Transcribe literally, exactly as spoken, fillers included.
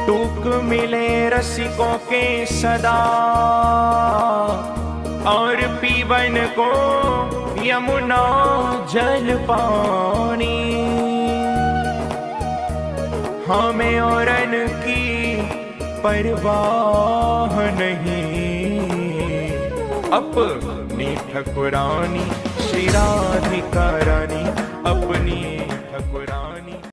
टूक मिले रसिकों के सदा, और पीवन को यमुना जल पानी। हमें औरन की परवाह नहीं, अपनी ठकुरानी श्री राधिका रानी, अपनी ठकुरानी।